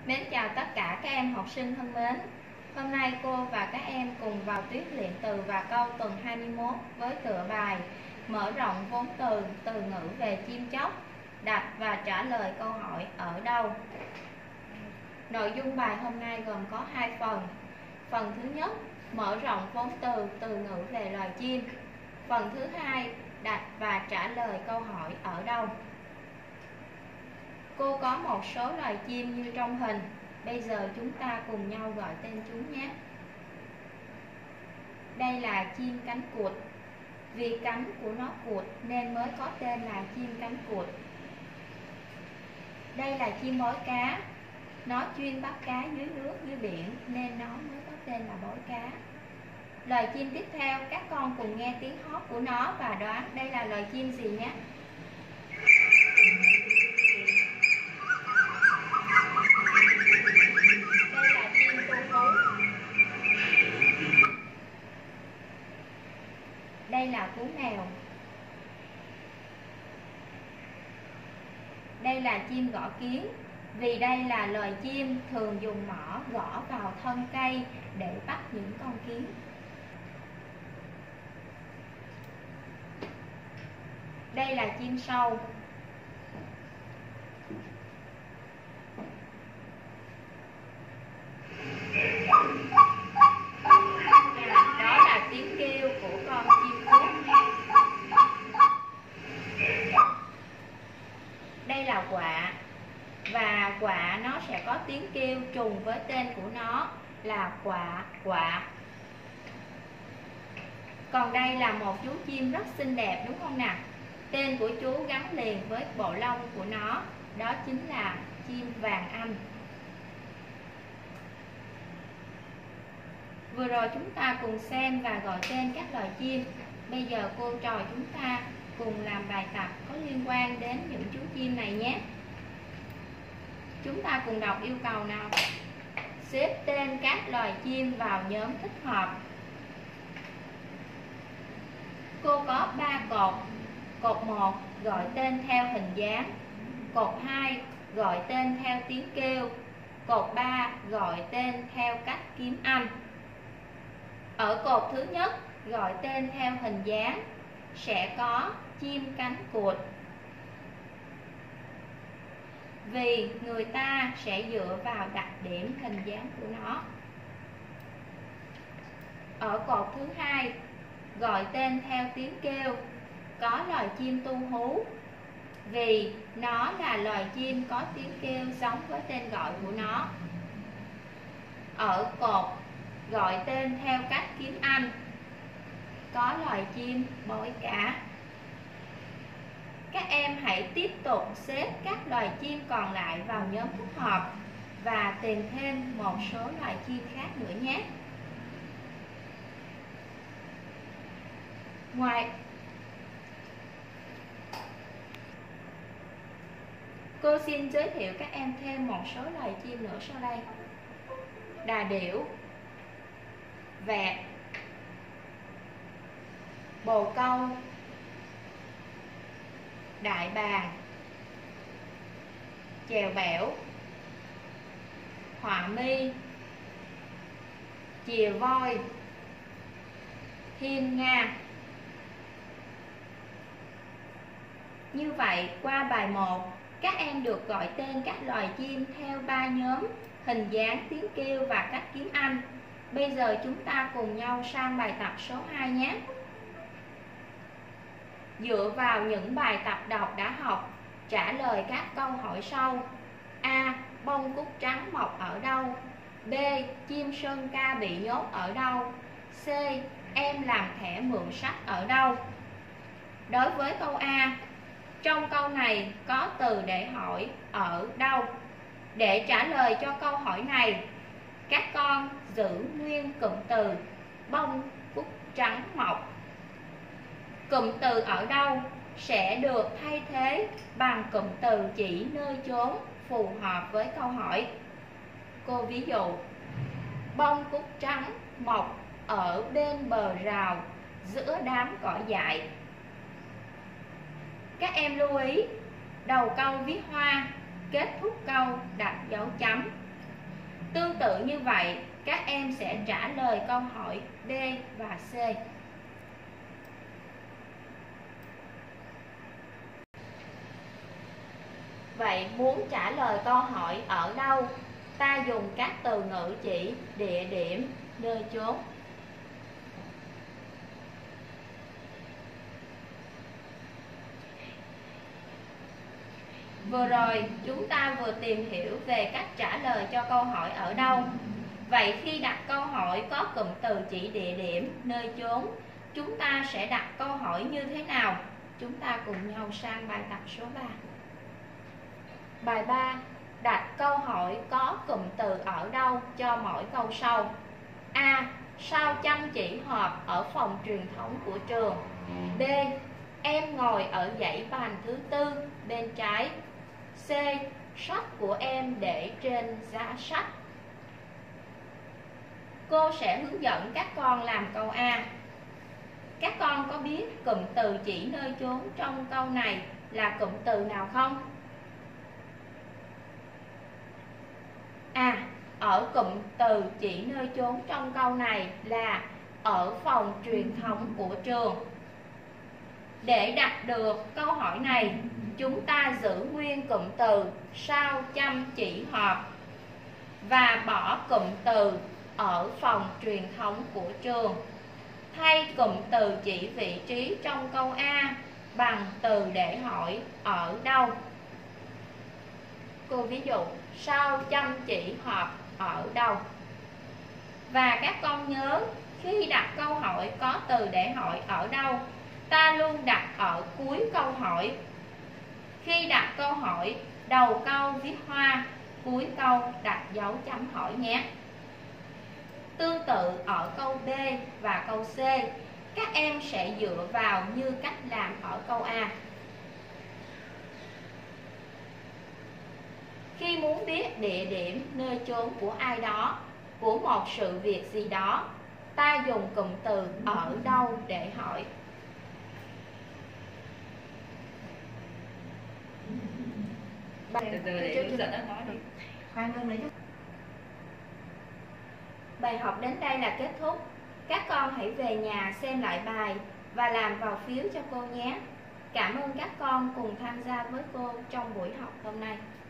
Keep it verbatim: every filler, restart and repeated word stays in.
Mến chào tất cả các em học sinh thân mến. Hôm nay cô và các em cùng vào tuyết luyện từ và câu tuần hai mươi mốt với tựa bài mở rộng vốn từ, từ ngữ về chim chóc, đặt và trả lời câu hỏi ở đâu. Nội dung bài hôm nay gồm có hai phần. Phần thứ nhất, mở rộng vốn từ, từ ngữ về loài chim. Phần thứ hai, đặt và trả lời câu hỏi ở đâu. Cô có một số loài chim như trong hình. Bây giờ chúng ta cùng nhau gọi tên chúng nhé. Đây là chim cánh cụt. Vì cánh của nó cụt nên mới có tên là chim cánh cụt. Đây là chim bói cá. Nó chuyên bắt cá dưới nước, dưới biển nên nó mới có tên là bói cá. Loài chim tiếp theo, các con cùng nghe tiếng hót của nó và đoán đây là loài chim gì nhé. Đây là chim tu hú. Đây là cú mèo. Đây là chim gõ kiến. Vì đây là loài chim thường dùng mỏ gõ vào thân cây để bắt những con kiến. Đây là chim sâu. Đó là tiếng kêu của con chim cút. Đây là quạ. Và quạ nó sẽ có tiếng kêu trùng với tên của nó là quạ quạ. Còn đây là một chú chim rất xinh đẹp đúng không nào? Tên của chú gắn liền với bộ lông của nó, đó chính là chim vàng Anh. Vừa rồi chúng ta cùng xem và gọi tên các loài chim. Bây giờ cô trò chúng ta cùng làm bài tập có liên quan đến những chú chim này nhé. Chúng ta cùng đọc yêu cầu nào. Xếp tên các loài chim vào nhóm thích hợp. Cô có ba cột. Cột một gọi tên theo hình dáng. Cột hai gọi tên theo tiếng kêu. Cột ba gọi tên theo cách kiếm âm. Ở cột thứ nhất gọi tên theo hình dáng sẽ có chim cánh cụt. Vì người ta sẽ dựa vào đặc điểm hình dáng của nó. Ở cột thứ hai gọi tên theo tiếng kêu có loài chim tu hú. Vì nó là loài chim có tiếng kêu giống với tên gọi của nó. Ở cột gọi tên theo cách kiếm âm có loài chim bói cá. Các em hãy tiếp tục xếp các loài chim còn lại vào nhóm thích hợp và tìm thêm một số loài chim khác nữa nhé. Ngoài cô xin giới thiệu các em thêm một số loài chim nữa sau đây. Đà điểu, vẹt, bồ câu, đại bàng, chèo bẻo, họa mi, chìa voi, hiên nga. Như vậy qua bài một, các em được gọi tên các loài chim theo ba nhóm hình dáng, tiếng kêu và cách kiếm âm. Bây giờ chúng ta cùng nhau sang bài tập số hai nhé. Dựa vào những bài tập đọc đã học, trả lời các câu hỏi sau. A. Bông cúc trắng mọc ở đâu? B. Chim sơn ca bị nhốt ở đâu? C. Em làm thẻ mượn sách ở đâu? Đối với câu A, trong câu này có từ để hỏi ở đâu. Để trả lời cho câu hỏi này, các con giữ nguyên cụm từ bông cúc trắng mọc. Cụm từ ở đâu sẽ được thay thế bằng cụm từ chỉ nơi chốn phù hợp với câu hỏi. Cô ví dụ, bông cúc trắng mọc ở bên bờ rào giữa đám cỏ dại. Các em lưu ý, đầu câu viết hoa, kết thúc câu đặt dấu chấm. Tương tự như vậy, các em sẽ trả lời câu hỏi B và C. Vậy muốn trả lời câu hỏi ở đâu, ta dùng các từ ngữ chỉ địa điểm, nơi chốn. Vừa rồi chúng ta vừa tìm hiểu về cách trả lời cho câu hỏi ở đâu. Vậy khi đặt câu hỏi có cụm từ chỉ địa điểm, nơi chốn, chúng ta sẽ đặt câu hỏi như thế nào? Chúng ta cùng nhau sang bài tập số ba. Bài ba. Đặt câu hỏi có cụm từ ở đâu cho mỗi câu sau. A. Sao chăm chỉ họp ở phòng truyền thống của trường. B. Em ngồi ở dãy bàn thứ tư bên trái. C. Sách của em để trên giá sách. Cô sẽ hướng dẫn các con làm câu A. Các con có biết cụm từ chỉ nơi chốn trong câu này là cụm từ nào không? À, ở cụm từ chỉ nơi chốn trong câu này là ở phòng truyền thống của trường. Để đặt được câu hỏi này, chúng ta giữ nguyên cụm từ sao chăm chỉ họp và bỏ cụm từ ở phòng truyền thống của trường. Thay cụm từ chỉ vị trí trong câu A bằng từ để hỏi ở đâu. Cô ví dụ, sao chăm chỉ họp ở đâu? Và các con nhớ, khi đặt câu hỏi có từ để hỏi ở đâu, ta luôn đặt ở cuối câu hỏi. Khi đặt câu hỏi, đầu câu viết hoa, cuối câu đặt dấu chấm hỏi nhé. Tương tự ở câu B và câu C, các em sẽ dựa vào như cách làm ở câu A. Khi muốn biết địa điểm, nơi chốn của ai đó, của một sự việc gì đó, ta dùng cụm từ ở đâu để hỏi. Từ từ để hướng dẫn nó nói đi. Khoan ngưng đấy. Bài học đến đây là kết thúc. Các con hãy về nhà xem lại bài và làm vào phiếu cho cô nhé. Cảm ơn các con cùng tham gia với cô trong buổi học hôm nay.